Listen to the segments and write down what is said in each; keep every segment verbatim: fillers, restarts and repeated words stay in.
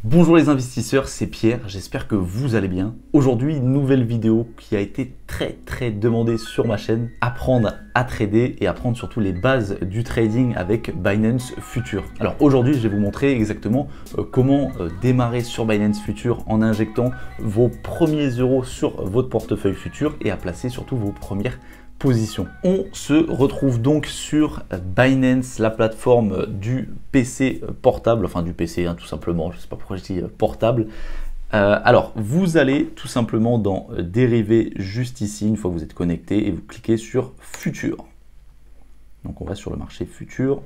Bonjour les investisseurs, c'est Pierre, j'espère que vous allez bien. Aujourd'hui, une nouvelle vidéo qui a été très très demandée sur ma chaîne. Apprendre à trader et apprendre surtout les bases du trading avec Binance Future. Alors aujourd'hui, je vais vous montrer exactement euh, comment euh, démarrer sur Binance Future en injectant vos premiers euros sur votre portefeuille futur et à placer surtout vos premières position. On se retrouve donc sur Binance, la plateforme du P C portable, enfin du P C hein, tout simplement, je ne sais pas pourquoi je dis portable. Euh, alors, vous allez tout simplement dans dérivé juste ici, une fois que vous êtes connecté, et vous cliquez sur Futur. Donc on va sur le marché futur.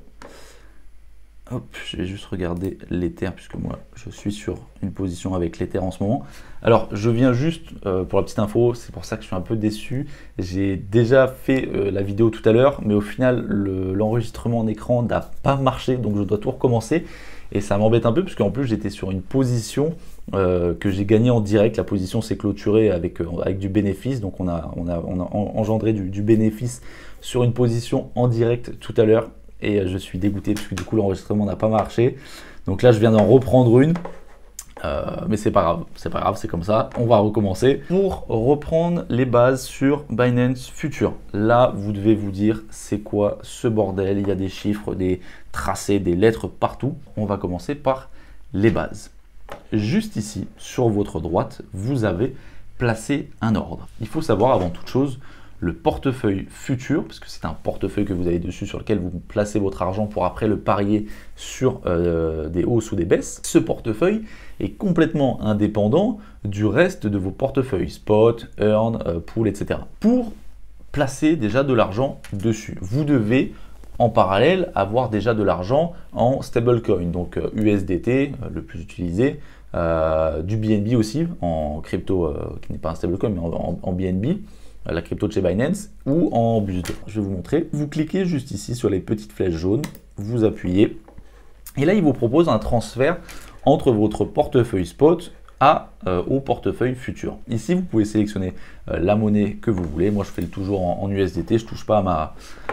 Hop, je vais juste regarder l'Ether puisque moi je suis sur une position avec l'Ether en ce moment. Alors je viens juste euh, pour la petite info, c'est pour ça que je suis un peu déçu. J'ai déjà fait euh, la vidéo tout à l'heure, mais au final l'enregistrement le, en écran n'a pas marché, donc je dois tout recommencer. Et ça m'embête un peu puisque en plus j'étais sur une position euh, que j'ai gagnée en direct. La position s'est clôturée avec, euh, avec du bénéfice, donc on a, on a, on a engendré du, du bénéfice sur une position en direct tout à l'heure. Et je suis dégoûté parce que du coup l'enregistrement n'a pas marché. Donc là je viens d'en reprendre une. Euh, mais c'est pas grave, c'est pas grave, c'est comme ça. On va recommencer pour reprendre les bases sur Binance Future. Là vous devez vous dire c'est quoi ce bordel. Il y a des chiffres, des tracés, des lettres partout. On va commencer par les bases. Juste ici sur votre droite vous avez placé un ordre. Il faut savoir avant toute chose le portefeuille futur, parce que c'est un portefeuille que vous avez dessus sur lequel vous placez votre argent pour après le parier sur euh, des hausses ou des baisses. Ce portefeuille est complètement indépendant du reste de vos portefeuilles, spot, earn, euh, pool, et cetera. Pour placer déjà de l'argent dessus, vous devez en parallèle avoir déjà de l'argent en stablecoin, donc euh, U S D T, euh, le plus utilisé, euh, du B N B aussi, en crypto, euh, qui n'est pas un stablecoin, mais en, en, en B N B. La crypto de chez Binance ou en B U S D. Je vais vous montrer. Vous cliquez juste ici sur les petites flèches jaunes, vous appuyez et là il vous propose un transfert entre votre portefeuille spot à, euh, au portefeuille futur. Ici vous pouvez sélectionner euh, la monnaie que vous voulez. Moi je fais le toujours en, en U S D T, je ne touche pas à, ma,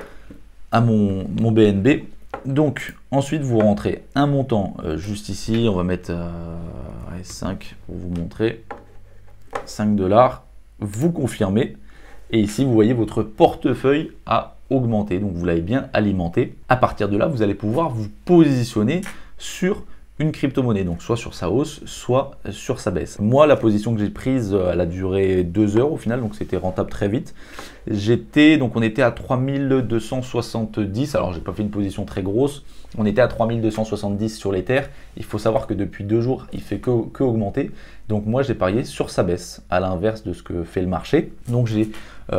à mon, mon B N B. Donc ensuite vous rentrez un montant euh, juste ici, on va mettre euh, cinq pour vous montrer, cinq dollars, vous confirmez. Et ici, vous voyez votre portefeuille a augmenté, donc vous l'avez bien alimenté. À partir de là, vous allez pouvoir vous positionner sur une crypto-monnaie, donc soit sur sa hausse, soit sur sa baisse. Moi, la position que j'ai prise, elle a duré deux heures au final, donc c'était rentable très vite. J'étais, donc on était à trois mille deux cent soixante-dix, alors j'ai pas fait une position très grosse, on était à trois mille deux cent soixante-dix sur l'Ether. Il faut savoir que depuis deux jours, il fait que, que augmenter. Donc moi, j'ai parié sur sa baisse, à l'inverse de ce que fait le marché. Donc j'ai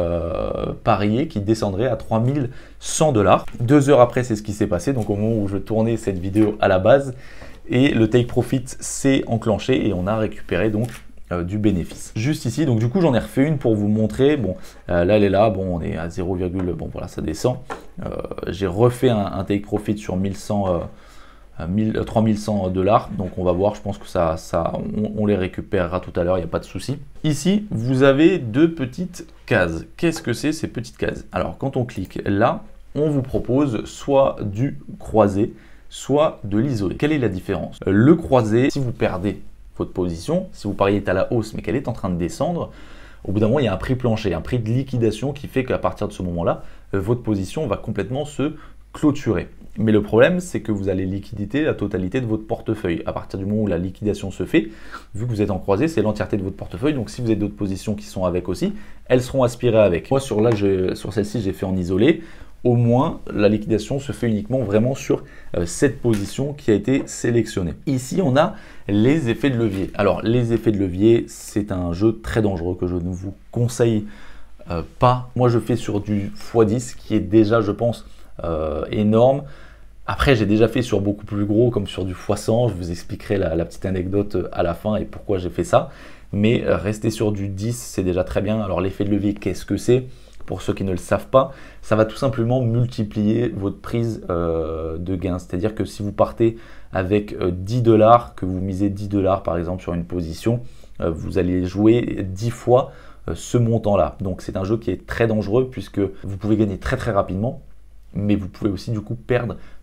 euh, parié qu'il descendrait à trois mille cent dollars. Deux heures après, c'est ce qui s'est passé. Donc au moment où je tournais cette vidéo à la base, et le take profit s'est enclenché et on a récupéré donc euh, du bénéfice. Juste ici, donc du coup j'en ai refait une pour vous montrer. Bon, euh, là elle est là, bon on est à zéro, bon voilà ça descend. Euh, j'ai refait un, un take profit sur mille cent, euh, mille, trois mille cent dollars. Donc on va voir, je pense que ça, ça on, on les récupérera tout à l'heure, il n'y a pas de souci. Ici, vous avez deux petites cases. Qu'est-ce que c'est ces petites cases? Alors quand on clique là, on vous propose soit du croisé, soit de l'isolé. Quelle est la différence? Le croisé, si vous perdez votre position, si vous pariez à la hausse mais qu'elle est en train de descendre, au bout d'un moment il y a un prix plancher, un prix de liquidation qui fait qu'à partir de ce moment-là, votre position va complètement se clôturer. Mais le problème, c'est que vous allez liquider la totalité de votre portefeuille. À partir du moment où la liquidation se fait, vu que vous êtes en croisé, c'est l'entièreté de votre portefeuille. Donc si vous avez d'autres positions qui sont avec aussi, elles seront aspirées avec. Moi sur, là, sur celle-ci, j'ai fait en isolé. Au moins, la liquidation se fait uniquement vraiment sur euh, cette position qui a été sélectionnée. Ici, on a les effets de levier. Alors, les effets de levier, c'est un jeu très dangereux que je ne vous conseille euh, pas. Moi, je fais sur du fois dix qui est déjà, je pense, euh, énorme. Après, j'ai déjà fait sur beaucoup plus gros, comme sur du fois cent. Je vous expliquerai la, la petite anecdote à la fin et pourquoi j'ai fait ça. Mais euh, rester sur du dix, c'est déjà très bien. Alors, l'effet de levier, qu'est-ce que c'est ? Pour ceux qui ne le savent pas, ça va tout simplement multiplier votre prise euh, de gain. C'est-à-dire que si vous partez avec euh, dix dollars, que vous misez dix dollars par exemple sur une position, euh, vous allez jouer dix fois euh, ce montant-là. Donc c'est un jeu qui est très dangereux puisque vous pouvez gagner très très rapidement, mais vous pouvez aussi du coup perdre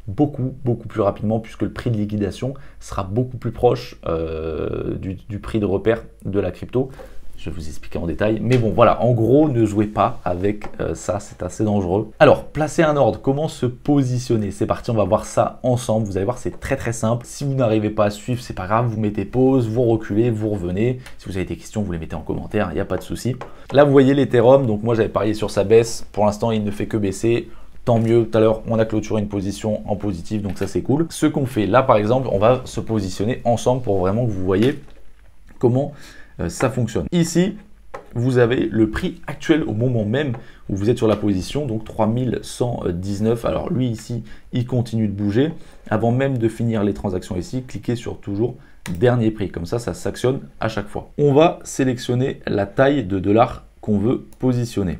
beaucoup, beaucoup plus rapidement puisque le prix de liquidation sera beaucoup plus proche euh, du, du prix de repère de la crypto. Je vais vous expliquer en détail. Mais bon, voilà, en gros, ne jouez pas avec euh, ça, c'est assez dangereux. Alors, placer un ordre, comment se positionner? C'est parti, on va voir ça ensemble. Vous allez voir, c'est très très simple. Si vous n'arrivez pas à suivre, c'est pas grave, vous mettez pause, vous reculez, vous revenez. Si vous avez des questions, vous les mettez en commentaire, il n'y a pas de souci. Là, vous voyez l'Ethereum, donc moi j'avais parié sur sa baisse. Pour l'instant, il ne fait que baisser. Tant mieux, tout à l'heure, on a clôturé une position en positif, donc ça c'est cool. Ce qu'on fait là, par exemple, on va se positionner ensemble pour vraiment que vous voyez comment euh, ça fonctionne. Ici, vous avez le prix actuel au moment même où vous êtes sur la position, donc trois mille cent dix-neuf. Alors lui ici, il continue de bouger. Avant même de finir les transactions ici, cliquez sur toujours dernier prix. Comme ça, ça s'actionne à chaque fois. On va sélectionner la taille de dollars qu'on veut positionner.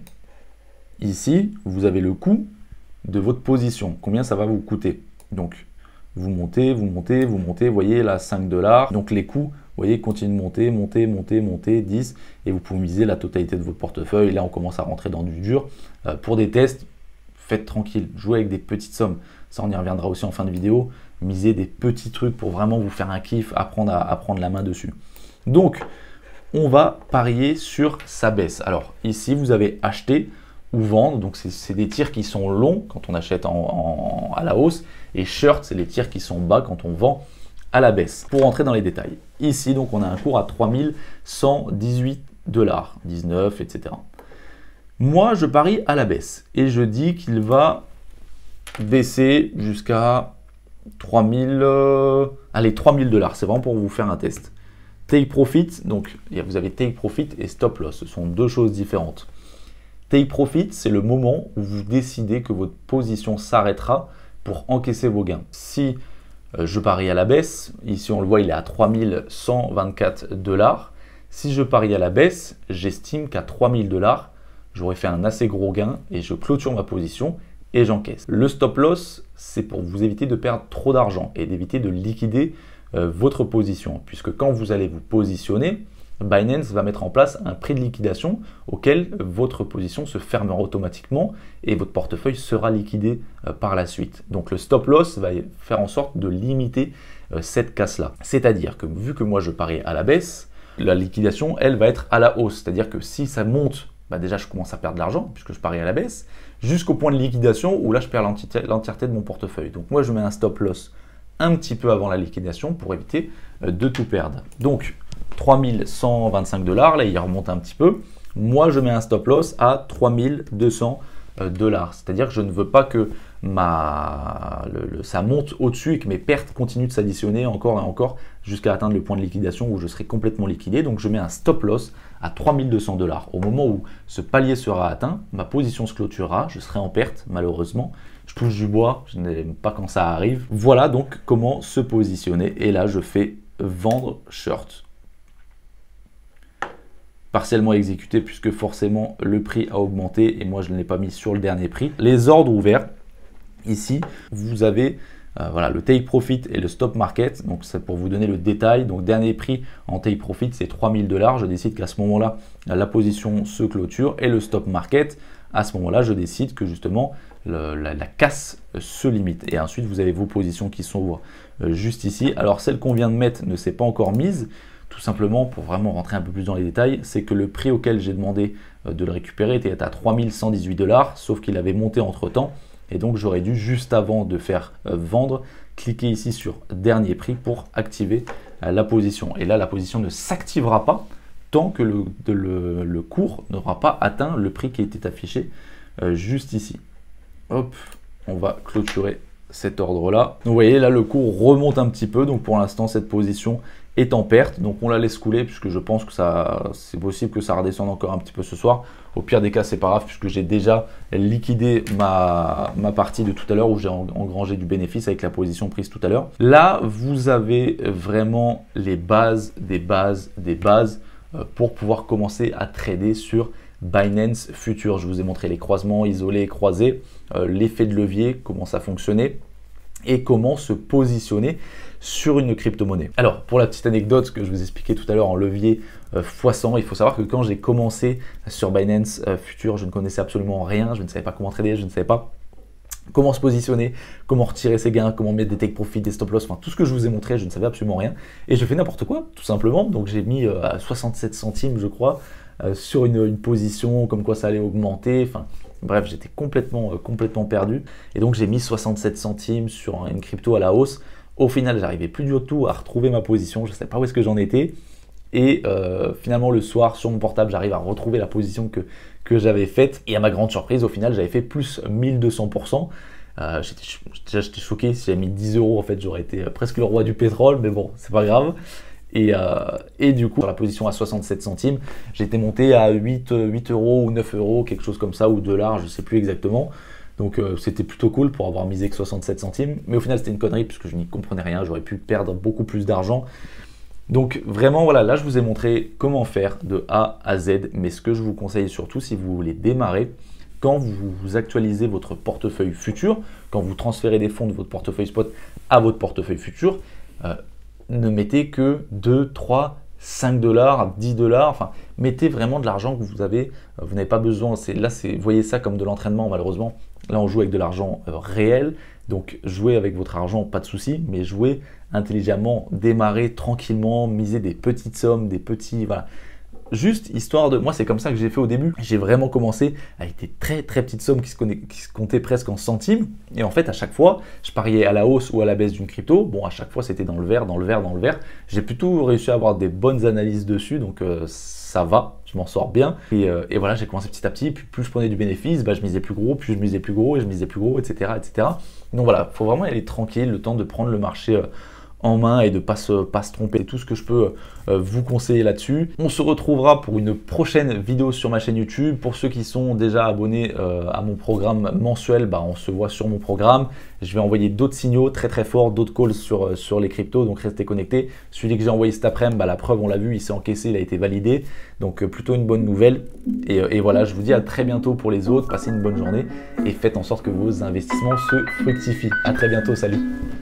Ici, vous avez le coût de votre position. Combien ça va vous coûter? Donc, vous montez, vous montez, vous montez. Vous voyez là, cinq dollars. Donc, les coûts, vous voyez, continuent de monter, monter, monter, monter, dix. Et vous pouvez miser la totalité de votre portefeuille. Là, on commence à rentrer dans du dur. Euh, pour des tests, faites tranquille. Jouez avec des petites sommes. Ça, on y reviendra aussi en fin de vidéo. Misez des petits trucs pour vraiment vous faire un kiff, apprendre à, à prendre la main dessus. Donc, on va parier sur sa baisse. Alors, ici, vous avez acheté ou vendre, donc c'est des tirs qui sont longs quand on achète en, en, à la hausse, et short, c'est les tirs qui sont bas quand on vend à la baisse. Pour rentrer dans les détails, ici, donc on a un cours à trois mille cent dix-huit dollars, dix-neuf, et cetera. Moi, je parie à la baisse, et je dis qu'il va baisser jusqu'à trois mille, euh, allez, trois mille dollars, c'est vraiment pour vous faire un test. Take profit, donc vous avez take profit et stop loss, ce sont deux choses différentes. Take profit, c'est le moment où vous décidez que votre position s'arrêtera pour encaisser vos gains. Si euh, je parie à la baisse, ici on le voit, il est à trois mille cent vingt-quatre dollars. Si je parie à la baisse, j'estime qu'à trois mille dollars, j'aurais fait un assez gros gain et je clôture ma position et j'encaisse. Le stop loss, c'est pour vous éviter de perdre trop d'argent et d'éviter de liquider euh, votre position. Puisque quand vous allez vous positionner, Binance va mettre en place un prix de liquidation auquel votre position se fermera automatiquement et votre portefeuille sera liquidé euh, par la suite. Donc le stop loss va faire en sorte de limiter euh, cette casse-là. C'est-à-dire que vu que moi je parie à la baisse, la liquidation, elle, va être à la hausse. C'est-à-dire que si ça monte, bah déjà je commence à perdre de l'argent puisque je parie à la baisse, jusqu'au point de liquidation où là je perds l'entièreté de mon portefeuille. Donc moi je mets un stop loss un petit peu avant la liquidation pour éviter euh, de tout perdre. Donc trois mille cent vingt-cinq dollars, là il remonte un petit peu. Moi je mets un stop loss à trois mille deux cents dollars. C'est-à-dire que je ne veux pas que ma, le, le, ça monte au-dessus et que mes pertes continuent de s'additionner encore et encore jusqu'à atteindre le point de liquidation où je serai complètement liquidé. Donc je mets un stop loss à trois mille deux cents dollars. Au moment où ce palier sera atteint, ma position se clôturera, je serai en perte malheureusement. Je touche du bois, je n'aime pas quand ça arrive. Voilà donc comment se positionner. Et là je fais vendre short. Partiellement exécuté puisque forcément le prix a augmenté et moi je ne l'ai pas mis sur le dernier prix. Les ordres ouverts, ici vous avez euh, voilà, le take profit et le stop market, donc c'est pour vous donner le détail. Donc dernier prix en take profit c'est trois mille dollars, je décide qu'à ce moment là la position se clôture, et le stop market, à ce moment là je décide que justement le, la, la casse se limite, et ensuite vous avez vos positions qui sont euh, juste ici. Alors celle qu'on vient de mettre ne s'est pas encore mise. Tout simplement, pour vraiment rentrer un peu plus dans les détails, c'est que le prix auquel j'ai demandé de le récupérer était à trois mille cent dix-huit dollars, sauf qu'il avait monté entre temps. Et donc, j'aurais dû, juste avant de faire vendre, cliquer ici sur dernier prix pour activer la position. Et là, la position ne s'activera pas tant que le, de le, le cours n'aura pas atteint le prix qui était affiché euh, juste ici. Hop, on va clôturer cet ordre-là. Vous voyez, là, le cours remonte un petit peu. Donc, pour l'instant, cette position est en perte, donc on la laisse couler puisque je pense que ça, c'est possible que ça redescende encore un petit peu ce soir. Au pire des cas, c'est pas grave puisque j'ai déjà liquidé ma, ma partie de tout à l'heure où j'ai engrangé du bénéfice avec la position prise tout à l'heure. Là, vous avez vraiment les bases des bases des bases pour pouvoir commencer à trader sur Binance Future. Je vous ai montré les croisements isolés et croisés, euh, l'effet de levier, comment ça fonctionnait et comment se positionner sur une crypto-monnaie. Alors, pour la petite anecdote que je vous expliquais tout à l'heure en levier euh, fois cent, il faut savoir que quand j'ai commencé sur Binance euh, Future, je ne connaissais absolument rien, je ne savais pas comment trader, je ne savais pas comment se positionner, comment retirer ses gains, comment mettre des take profit, des stop loss, enfin tout ce que je vous ai montré, je ne savais absolument rien. Et je fais n'importe quoi, tout simplement. Donc j'ai mis euh, à soixante-sept centimes, je crois, euh, sur une, une position, comme quoi ça allait augmenter. Enfin bref, j'étais complètement, euh, complètement perdu. Et donc j'ai mis soixante-sept centimes sur une crypto à la hausse. Au final, j'arrivais plus du tout à retrouver ma position, je ne sais pas où est-ce que j'en étais. Et euh, finalement, le soir, sur mon portable, j'arrive à retrouver la position que, que j'avais faite. Et à ma grande surprise, au final, j'avais fait plus mille deux cents pour cent. Euh, Déjà, j'étais choqué. Si j'avais mis dix euros, en fait, j'aurais été presque le roi du pétrole. Mais bon, c'est pas grave. Et, euh, et du coup, sur la position à soixante-sept centimes, j'étais monté à huit euros ou neuf euros, quelque chose comme ça, ou dollars, je ne sais plus exactement. Donc euh, c'était plutôt cool pour avoir misé que soixante-sept centimes. Mais au final, c'était une connerie puisque je n'y comprenais rien. J'aurais pu perdre beaucoup plus d'argent. Donc vraiment, voilà, là je vous ai montré comment faire de A à Z, mais ce que je vous conseille surtout si vous voulez démarrer, quand vous actualisez votre portefeuille futur, quand vous transférez des fonds de votre portefeuille spot à votre portefeuille futur, euh, ne mettez que deux, trois, cinq dollars, dix dollars, enfin mettez vraiment de l'argent que vous avez, euh, vous n'avez pas besoin, là c'est, voyez ça comme de l'entraînement malheureusement, là on joue avec de l'argent euh, réel, donc jouez avec votre argent, pas de souci, mais jouez intelligemment, démarrez tranquillement, misez des petites sommes, des petits, voilà. Juste histoire de, moi c'est comme ça que j'ai fait au début, j'ai vraiment commencé avec des très très petites sommes qui se, qui se comptaient presque en centimes, et en fait à chaque fois, je pariais à la hausse ou à la baisse d'une crypto, bon à chaque fois c'était dans le vert, dans le vert, dans le vert, j'ai plutôt réussi à avoir des bonnes analyses dessus, donc euh, ça va, je m'en sors bien, et, euh, et voilà j'ai commencé petit à petit, puis plus je prenais du bénéfice, bah, je misais plus gros, plus je misais plus gros, et je misais plus gros, et cetera et cetera. Donc voilà, il faut vraiment y aller tranquille, le temps de prendre le marché euh, en main et de ne pas se, pas se tromper. C'est tout ce que je peux euh, vous conseiller là-dessus. On se retrouvera pour une prochaine vidéo sur ma chaîne YouTube. Pour ceux qui sont déjà abonnés euh, à mon programme mensuel, bah, on se voit sur mon programme. Je vais envoyer d'autres signaux très très forts, d'autres calls sur, euh, sur les cryptos, donc restez connectés. Celui que j'ai envoyé cet après-midi, bah, la preuve on l'a vu, il s'est encaissé, il a été validé. Donc euh, plutôt une bonne nouvelle. Et, euh, et voilà, je vous dis à très bientôt pour les autres. Passez une bonne journée et faites en sorte que vos investissements se fructifient. À très bientôt, salut!